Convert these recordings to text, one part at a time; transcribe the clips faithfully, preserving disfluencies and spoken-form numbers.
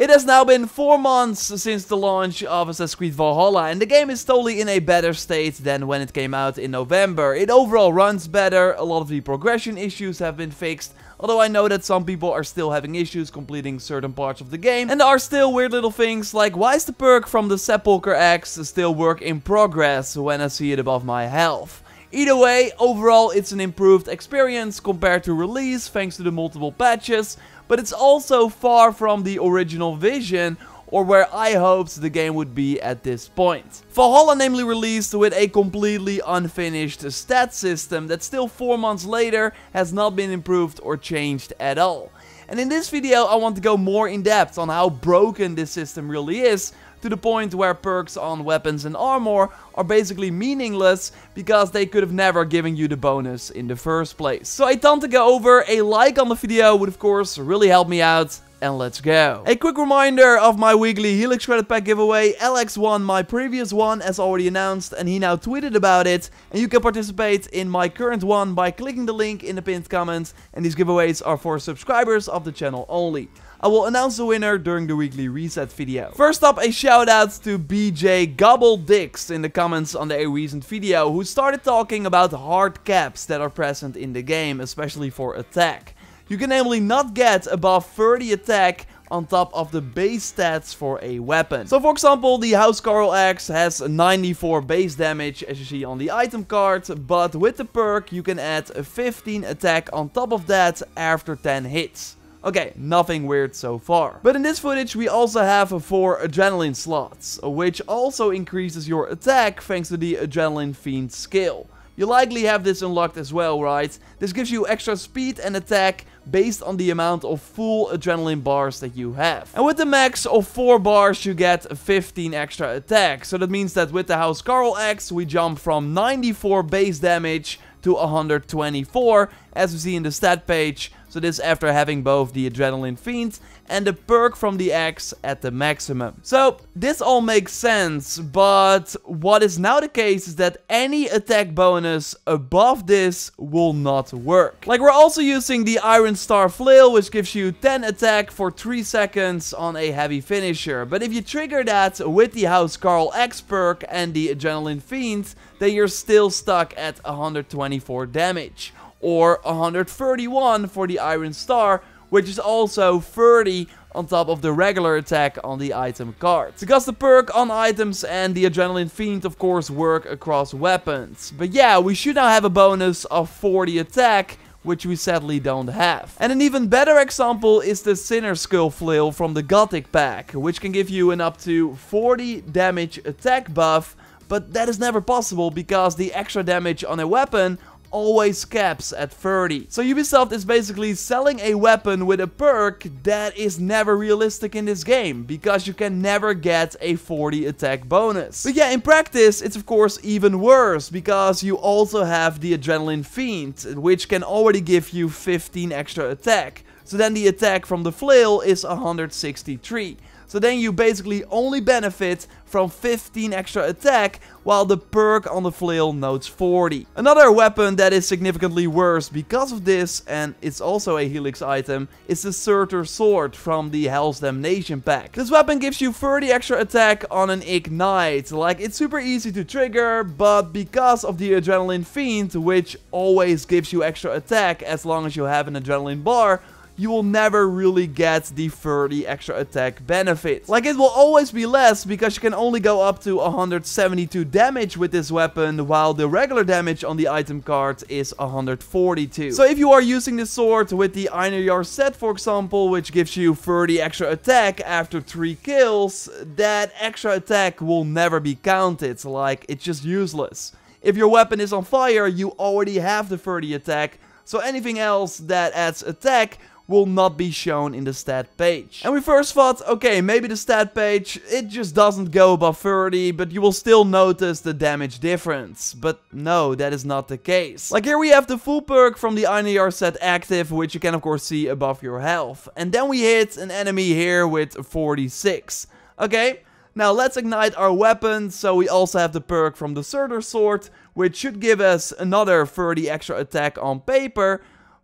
It has now been four months since the launch of Assassin's Creed Valhalla, and the game is totally in a better state than when it came out in November. It overall runs better, a lot of the progression issues have been fixed, although I know that some people are still having issues completing certain parts of the game. And there are still weird little things like, why is the perk from the Sepulchre Axe still work in progress when I see it above my health? Either way, overall it's an improved experience compared to release thanks to the multiple patches, but it's also far from the original vision or where I hoped the game would be at this point. Valhalla namely released with a completely unfinished stat system that still four months later has not been improved or changed at all. And in this video I want to go more in depth on how broken this system really is, to the point where perks on weapons and armor are basically meaningless because they could have never given you the bonus in the first place. So I tend to go over, a like on the video would of course really help me out. And let's go. A quick reminder of my weekly Helix Credit Pack giveaway. Alex won my previous one as already announced and he now tweeted about it. And you can participate in my current one by clicking the link in the pinned comment. And these giveaways are for subscribers of the channel only. I will announce the winner during the weekly reset video. First up, a shout out to B J Gobbledick in the comments on the recent video, who started talking about hard caps that are present in the game, especially for attack. You can namely not get above thirty attack on top of the base stats for a weapon. So for example, the Housecarl Axe has ninety-four base damage as you see on the item card, but with the perk you can add a fifteen attack on top of that after ten hits. Okay, nothing weird so far. But in this footage we also have four adrenaline slots, which also increases your attack thanks to the Adrenaline Fiend skill. You likely have this unlocked as well, right? This gives you extra speed and attack based on the amount of full adrenaline bars that you have. And with the max of four bars you get fifteen extra attack. So that means that with the Housecarl Axe we jump from ninety-four base damage to one hundred twenty-four, as we see in the stat page. So this after having both the Adrenaline Fiend and the perk from the axe at the maximum. So this all makes sense, but what is now the case is that any attack bonus above this will not work. Like, we're also using the Iron Star Flail, which gives you ten attack for three seconds on a heavy finisher. But if you trigger that with the Housecarl Axe perk and the Adrenaline Fiend, then you're still stuck at one hundred twenty-four damage. Or one hundred thirty-one for the Iron Star, which is also thirty on top of the regular attack on the item card. Because the perk on items and the Adrenaline Fiend of course work across weapons. But yeah, we should now have a bonus of forty attack, which we sadly don't have. And an even better example is the Sinner Skull Flail from the Gothic pack, which can give you an up to forty damage attack buff, but that is never possible because the extra damage on a weapon always caps at thirty. So Ubisoft is basically selling a weapon with a perk that is never realistic in this game, because you can never get a forty attack bonus. But yeah, in practice it's of course even worse, because you also have the Adrenaline Fiend, which can already give you fifteen extra attack. So then the attack from the flail is one hundred sixty-three. So then you basically only benefit from fifteen extra attack, while the perk on the flail notes forty. Another weapon that is significantly worse because of this, and it's also a Helix item, is the Surtur Sword from the Hell's Damnation pack. This weapon gives you thirty extra attack on an Ignite. Like, it's super easy to trigger, but because of the Adrenaline Fiend, which always gives you extra attack as long as you have an adrenaline bar, you will never really get the thirty extra attack benefit. Like, it will always be less because you can only go up to one hundred seventy-two damage with this weapon, while the regular damage on the item card is one hundred forty-two. So if you are using the sword with the Einherjar set, for example, which gives you thirty extra attack after three kills, that extra attack will never be counted. Like, it's just useless. If your weapon is on fire, you already have the thirty attack, so anything else that adds attack will not be shown in the stat page. And we first thought, okay, maybe the stat page, it just doesn't go above thirty, but you will still notice the damage difference. But no, that is not the case. Like, here we have the full perk from the Einherjar set active, which you can of course see above your health. And then we hit an enemy here with forty-six. Okay, now let's ignite our weapon. So we also have the perk from the Surtur Sword, which should give us another thirty extra attack on paper.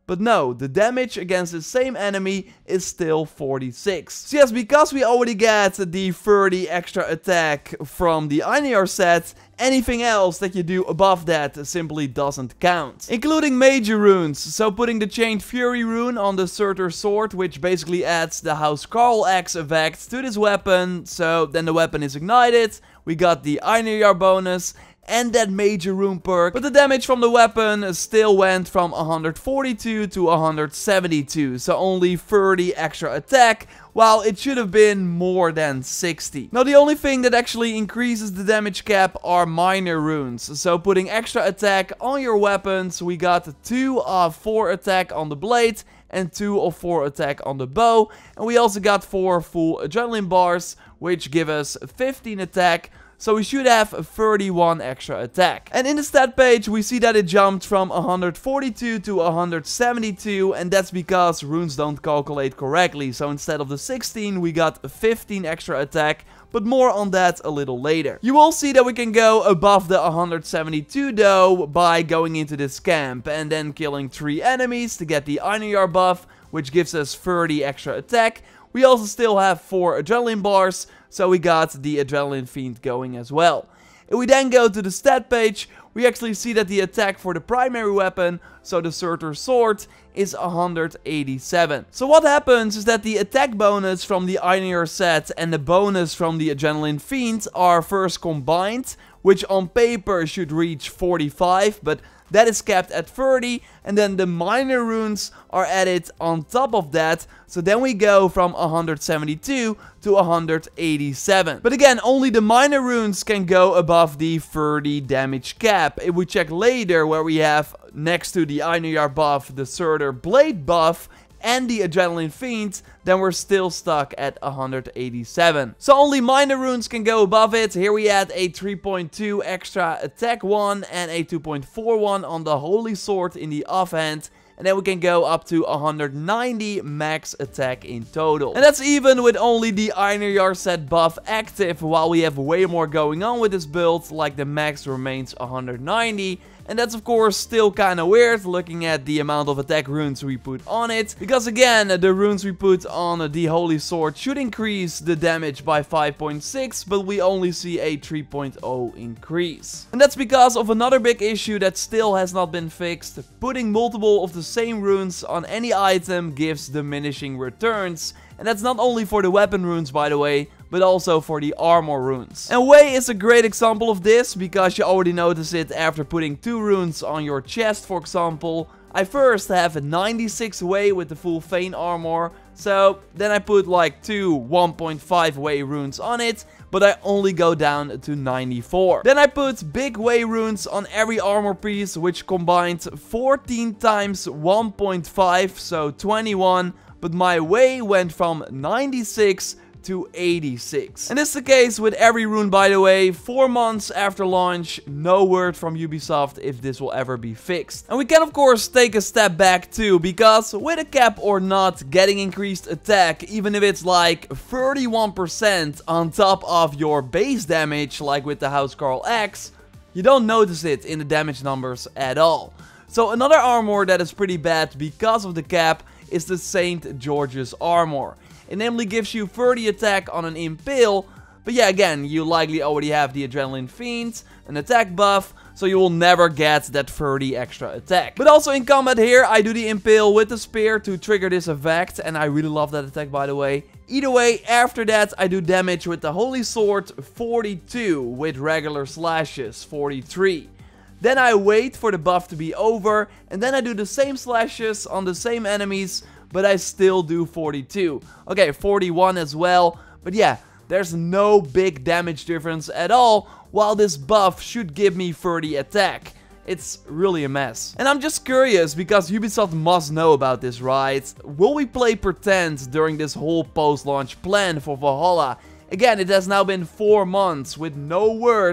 But no, the damage against the same enemy is still forty-six. So yes, because we already get the thirty extra attack from the Einherjar set, anything else that you do above that simply doesn't count. Including major runes, so putting the Chained Fury rune on the Surtur sword, which basically adds the Huskarl Axe effect to this weapon, so then the weapon is ignited, we got the Einherjar bonus, and that major rune perk, but the damage from the weapon still went from one hundred forty-two to one hundred seventy-two, so only thirty extra attack, while it should have been more than sixty. Now the only thing that actually increases the damage cap are minor runes, so putting extra attack on your weapons, we got two of four attack on the blade, and two of four attack on the bow, and we also got four full adrenaline bars, which give us fifteen attack, so we should have thirty-one extra attack. And in the stat page, we see that it jumped from one hundred forty-two to one hundred seventy-two, and that's because runes don't calculate correctly. So instead of the sixteen, we got fifteen extra attack, but more on that a little later. You will see that we can go above the one hundred seventy-two though by going into this camp and then killing three enemies to get the Einherjar buff, which gives us thirty extra attack. We also still have four adrenaline bars, so we got the Adrenaline Fiend going as well. If we then go to the stat page, we actually see that the attack for the primary weapon, so the Surtur sword, is one hundred eighty-seven. So what happens is that the attack bonus from the Einherjar set and the bonus from the Adrenaline Fiend are first combined, which on paper should reach forty-five, but that is capped at thirty, and then the minor runes are added on top of that, so then we go from one hundred seventy-two to one hundred eighty-seven. But again, only the minor runes can go above the thirty damage cap. If we check later where we have next to the Einherjar buff, the Surtur blade buff, and the Adrenaline Fiend, then we're still stuck at one hundred eighty-seven. So only minor runes can go above it. Here we had a three point two extra attack one and a two point four one on the Holy Sword in the offhand. And then we can go up to one hundred ninety max attack in total. And that's even with only the Einherjar set buff active, while we have way more going on with this build, like the max remains one hundred ninety. And that's of course still kinda weird, looking at the amount of attack runes we put on it. Because again, the runes we put on the Holy Sword should increase the damage by five point six, but we only see a three point zero increase. And that's because of another big issue that still has not been fixed. Putting multiple of the same runes on any item gives diminishing returns. And that's not only for the weapon runes, by the way, but also for the armor runes. And Wei is a great example of this, because you already notice it after putting two runes on your chest, for example. I first have a ninety-six Wei with the full Feign armor, so then I put like two one point five Wei runes on it, but I only go down to ninety-four. Then I put big Wei runes on every armor piece, which combined fourteen times one point five, so twenty-one, but my Wei went from ninety-six to eighty-six. And this is the case with every rune, by the way. Four months after launch, no word from Ubisoft if this will ever be fixed. And we can of course take a step back too, because with a cap or not, getting increased attack, even if it's like thirty-one percent on top of your base damage, like with the Huskarl Axe, you don't notice it in the damage numbers at all. So another armor that is pretty bad because of the cap is the Saint George's armor. It namely gives you thirty attack on an Impale, but yeah, again, you likely already have the Adrenaline Fiend, an attack buff, so you will never get that thirty extra attack. But also in combat here, I do the Impale with the spear to trigger this effect, and I really love that attack, by the way. Either way, after that, I do damage with the Holy Sword, forty-two, with regular slashes, forty-three. Then I wait for the buff to be over, and then I do the same slashes on the same enemies, but I still do forty-two. Okay, forty-one as well, but yeah, there's no big damage difference at all, while this buff should give me thirty attack. It's really a mess. And I'm just curious, because Ubisoft must know about this, right? Will we play Pretend during this whole post-launch plan for Valhalla? Again, it has now been four months with no words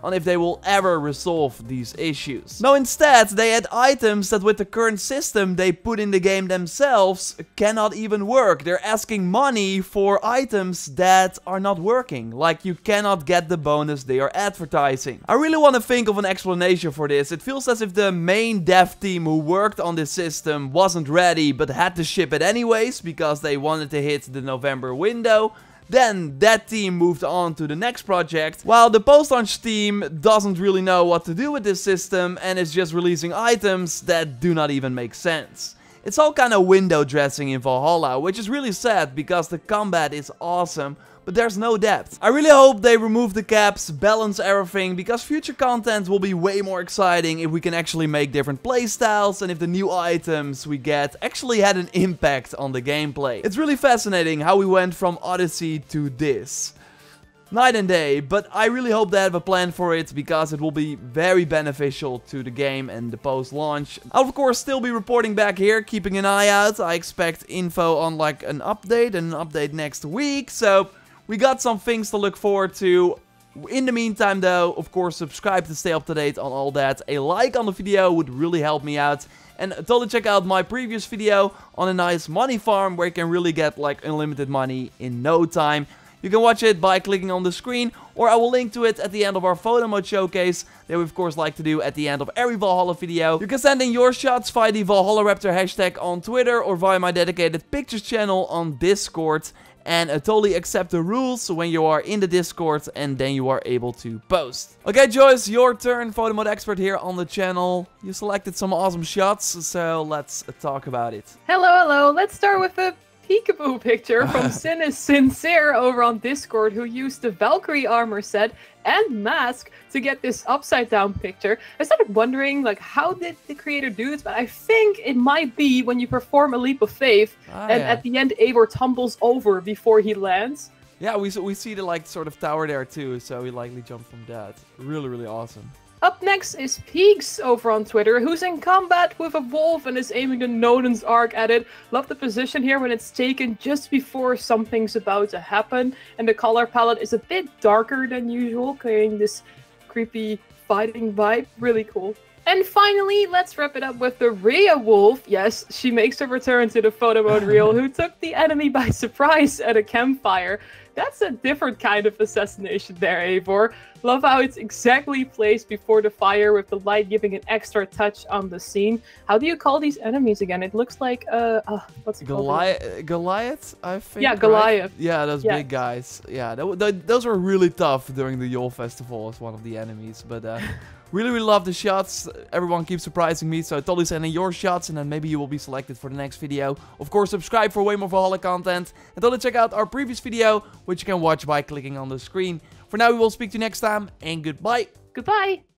on if they will ever resolve these issues. No, instead, they add items that with the current system they put in the game themselves cannot even work. They're asking money for items that are not working. Like, you cannot get the bonus they are advertising. I really want to think of an explanation for this. It feels as if the main dev team who worked on this system wasn't ready but had to ship it anyways because they wanted to hit the November window. Then that team moved on to the next project, while the post-launch team doesn't really know what to do with this system and is just releasing items that do not even make sense. It's all kind of window dressing in Valhalla, which is really sad because the combat is awesome, but there's no depth. I really hope they remove the caps, balance everything, because future content will be way more exciting if we can actually make different playstyles and if the new items we get actually had an impact on the gameplay. It's really fascinating how we went from Odyssey to this. Night and day, but I really hope they have a plan for it because it will be very beneficial to the game and the post-launch. I'll of course still be reporting back here, keeping an eye out. I expect info on like an update and an update next week, so we got some things to look forward to. In the meantime though, of course subscribe to stay up to date on all that. A like on the video would really help me out. And totally check out my previous video on a nice money farm where you can really get like unlimited money in no time. You can watch it by clicking on the screen, or I will link to it at the end of our photo mode showcase that we of course like to do at the end of every Valhalla video. You can send in your shots via the Valhalla Raptor hashtag on Twitter or via my dedicated pictures channel on Discord. And uh, totally accept the rules when you are in the Discord and then you are able to post. Okay, Joyce, your turn, photo mode expert here on the channel. You selected some awesome shots, so let's uh, talk about it. Hello, hello. Let's start with the peekaboo picture from Sin is Sincere over on Discord, who used the Valkyrie armor set and mask to get this upside down picture. I started wondering, like, how did the creator do this? But I think it might be when you perform a leap of faith ah, and yeah. at the end Eivor tumbles over before he lands. Yeah, we, we see the like sort of tower there too, so we likely jump from that. Really, really awesome. Up next is Peaks over on Twitter, who's in combat with a wolf and is aiming the Nodens arc at it. Love the position here when it's taken just before something's about to happen. And the color palette is a bit darker than usual, creating this creepy fighting vibe. Really cool. And finally, let's wrap it up with the Rhea Wolf. Yes, she makes her return to the photo mode reel, who took the enemy by surprise at a campfire. That's a different kind of assassination there, Eivor. Love how it's exactly placed before the fire with the light giving an extra touch on the scene. How do you call these enemies again? It looks like, uh, uh what's it Goliath, called? Goliath, I think. Yeah, right? Goliath. Yeah, those yeah. big guys. Yeah, th th those were really tough during the Yule Festival as one of the enemies. But uh, really, really love the shots. Everyone keeps surprising me, so totally send in your shots and then maybe you will be selected for the next video. Of course, subscribe for way more Valhalla content. And totally check out our previous video, which you can watch by clicking on the screen. For now, we will speak to you next time, and goodbye. Goodbye.